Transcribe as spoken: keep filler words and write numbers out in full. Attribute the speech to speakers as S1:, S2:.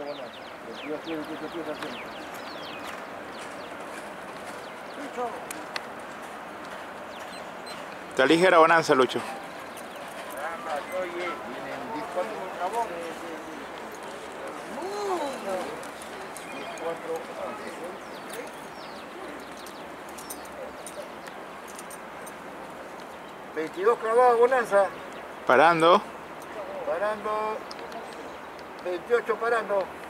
S1: veintidós pies, veintiocho pies haciendo. Lucho.
S2: Está ligera bonanza, Lucho.
S1: Caramba, oye, tienen diez cuatro con jabón. diez cuatro. veintidós clavados, bonanza.
S2: Parando.
S1: Parando. veintiocho parando.